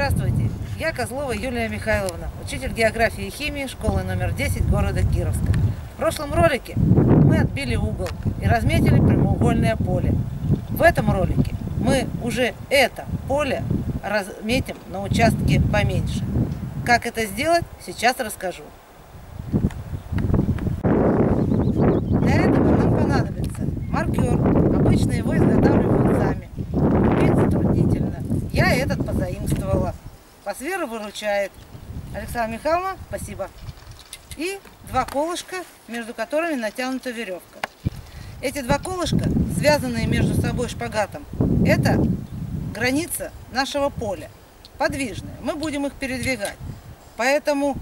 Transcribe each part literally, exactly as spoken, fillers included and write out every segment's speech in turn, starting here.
Здравствуйте, я Козлова Юлия Михайловна, учитель географии и химии школы номер десять города Кировска. В прошлом ролике мы отбили угол и разметили прямоугольное поле. В этом ролике мы уже это поле разметим на участке поменьше. Как это сделать, сейчас расскажу. Для этого нам понадобится маркер. Обычно его изготавливают сами. Купить затруднительно. Я этот позаимствовала. Посвера выручает. Александра Михайловна, спасибо. И два колышка, между которыми натянута веревка. Эти два колышка, связанные между собой шпагатом, это граница нашего поля. Подвижная. Мы будем их передвигать. Поэтому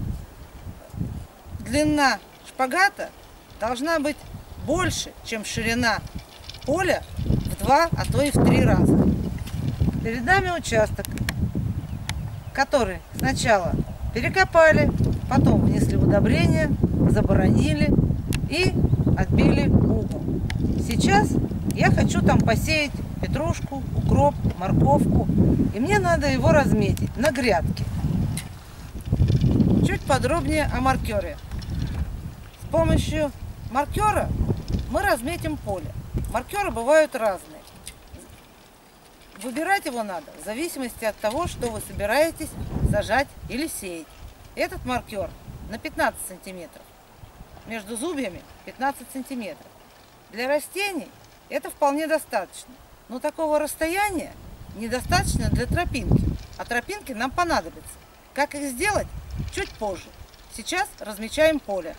длина шпагата должна быть больше, чем ширина поля в два, а то и в три раза. Перед нами участок, который сначала перекопали, потом внесли удобрения, заборонили и отбили угол. Сейчас я хочу там посеять петрушку, укроп, морковку, и мне надо его разметить на грядке. Чуть подробнее о маркере. С помощью маркера мы разметим поле. Маркеры бывают разные. Выбирать его надо в зависимости от того, что вы собираетесь сажать или сеять. Этот маркер на пятнадцать сантиметров. Между зубьями пятнадцать сантиметров. Для растений это вполне достаточно. Но такого расстояния недостаточно для тропинки. А тропинки нам понадобятся. Как их сделать? Чуть позже. Сейчас размечаем поле.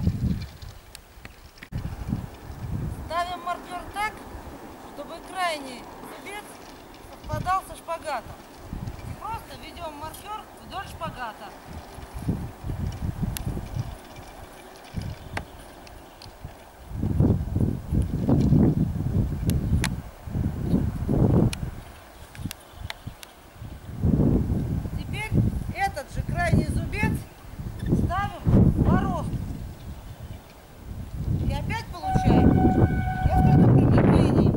Ставим маркер так, чтобы крайний зубец совпадал со шпагатом. И просто ведем маркер вдоль шпагата. Теперь этот же крайний зубец ставим в бороздку. И опять получаем несколько прямых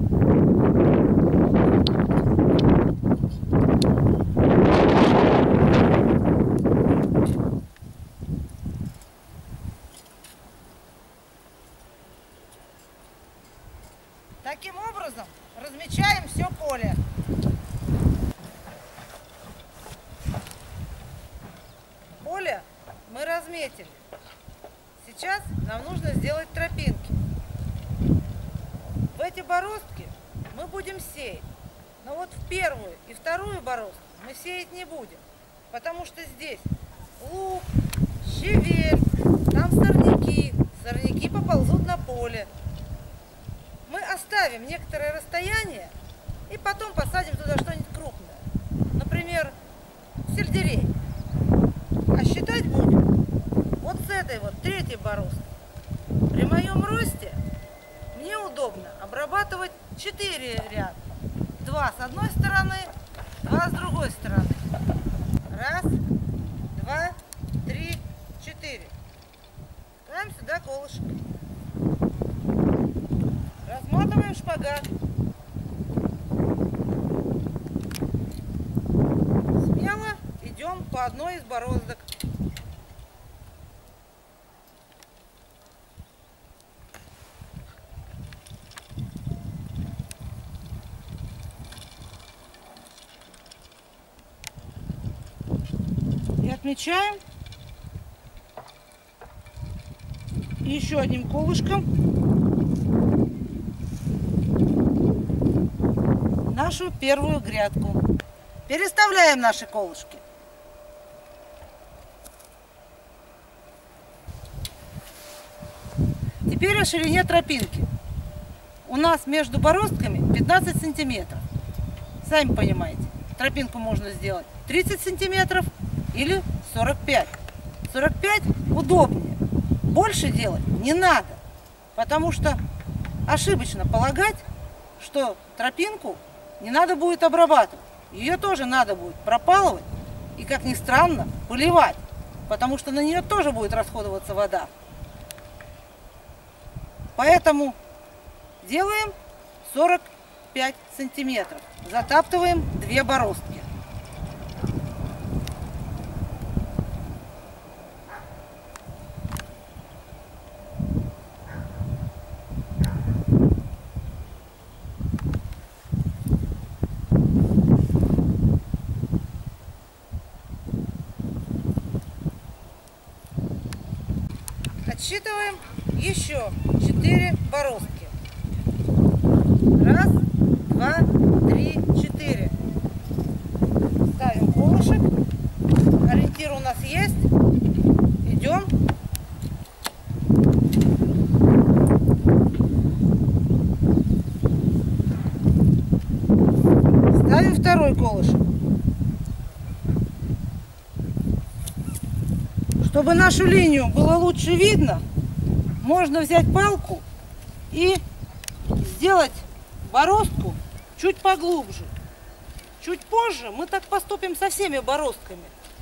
Таким образом размечаем все поле. Поле мы разметили. Сейчас нам нужно сделать тропинки. В эти бороздки мы будем сеять. Но вот в первую и вторую бороздку мы сеять не будем. Потому что здесь лук, щавель, там сорняки. Сорняки поползут на поле. Мы оставим некоторое расстояние и потом посадим туда что-нибудь крупное. Например, сельдерей. А считать будем вот с этой вот третьей бороздки. При моем росте мне удобно обрабатывать четыре ряда. Два с одной стороны, два с другой стороны. Раз, два, три, четыре. Ставим сюда колышек. Разматываем шпагат. Смело идем по одной из бороздок. И отмечаем еще одним колышком нашу первую грядку. Переставляем наши колышки. Теперь о ширине тропинки. У нас между бороздками пятнадцать сантиметров. Сами понимаете, тропинку можно сделать тридцать сантиметров или сорок пять. сорок пять удобнее. Больше делать не надо, потому что ошибочно полагать, что тропинку не надо будет обрабатывать. Ее тоже надо будет пропалывать и, как ни странно, поливать, потому что на нее тоже будет расходоваться вода. Поэтому делаем сорок пять сантиметров. Затаптываем две бороздки. Отсчитываем еще четыре бороздки. Раз, два, три, четыре. Ставим колышек. Ориентир у нас есть. Идем. Ставим второй колышек. Чтобы нашу линию было лучше видно, можно взять палку и сделать бороздку чуть поглубже. Чуть позже мы так поступим со всеми бороздками.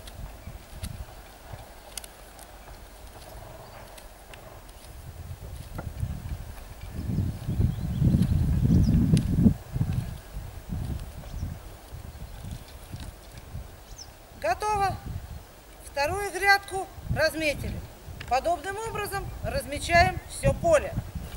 Готово. Вторую грядку разметили. Подобным образом размечаем все поле.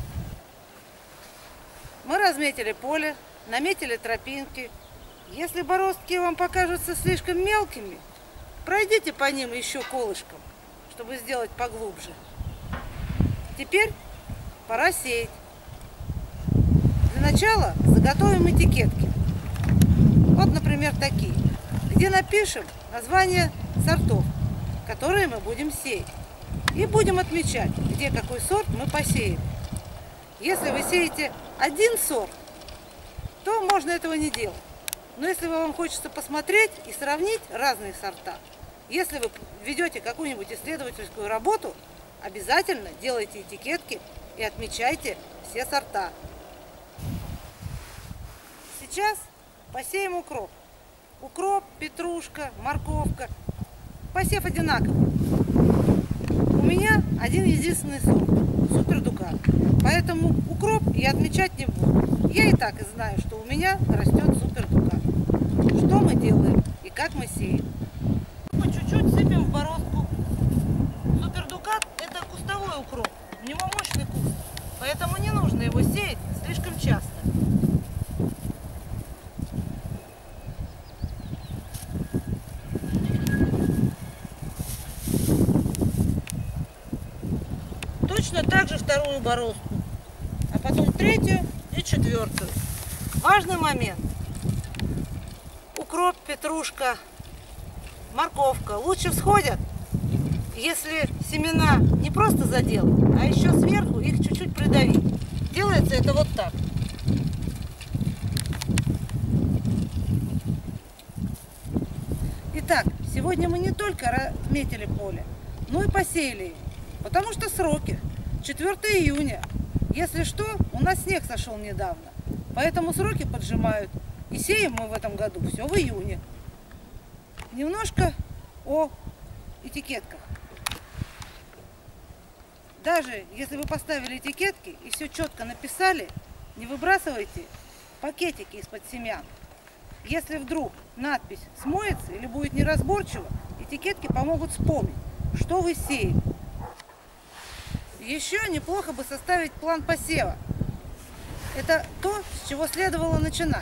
Мы разметили поле, наметили тропинки. Если бороздки вам покажутся слишком мелкими, пройдите по ним еще колышком, чтобы сделать поглубже. Теперь пора сеять. Для начала заготовим этикетки. Вот, например, такие, где напишем название сортов, которые мы будем сеять. И будем отмечать, где какой сорт мы посеяли. Если вы сеете один сорт, то можно этого не делать. Но если вам хочется посмотреть и сравнить разные сорта, если вы ведете какую-нибудь исследовательскую работу, обязательно делайте этикетки и отмечайте все сорта. Сейчас посеем укроп. Укроп, петрушка, морковка. Посев одинаковый. У меня один единственный сорт, Супер Дукат. Поэтому укроп я отмечать не буду. Я и так и знаю, что у меня растет Супер Дукат. Что мы делаем и как мы сеем? По чуть-чуть сыпем в бороздку. Супер Дукат — это кустовой укроп. У него мощный куст. Поэтому не нужно его сеять слишком часто. Точно так же вторую бороздку, а потом третью и четвертую. Важный момент. Укроп, петрушка, морковка лучше всходят, если семена не просто заделать, а еще сверху их чуть-чуть придавить. Делается это вот так. Итак, сегодня мы не только разметили поле, но и посеяли его. Потому что сроки четвёртое июня. Если что, у нас снег сошел недавно. Поэтому сроки поджимают. И сеем мы в этом году все в июне. Немножко о этикетках. Даже если вы поставили этикетки и все четко написали, не выбрасывайте пакетики из-под семян. Если вдруг надпись смоется или будет неразборчиво, этикетки помогут вспомнить, что вы сеете. Еще неплохо бы составить план посева. Это то, с чего следовало начинать.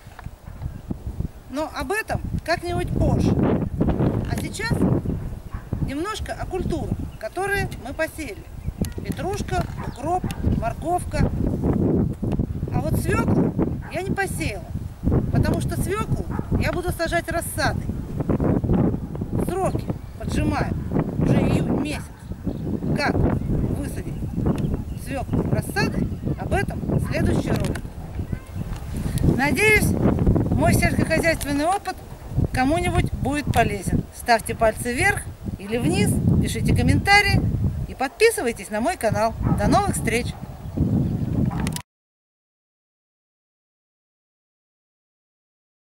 Но об этом как-нибудь позже. А сейчас немножко о культурах, которые мы посеяли. Петрушка, укроп, морковка. А вот свеклу я не посеяла, потому что свеклу я буду сажать рассадой. Сроки поджимают уже июнь месяц. Как высадить свеклу рассадой, об этом следующий ролик. Надеюсь, мой сельскохозяйственный опыт кому-нибудь будет полезен. Ставьте пальцы вверх или вниз, пишите комментарии и подписывайтесь на мой канал. До новых встреч!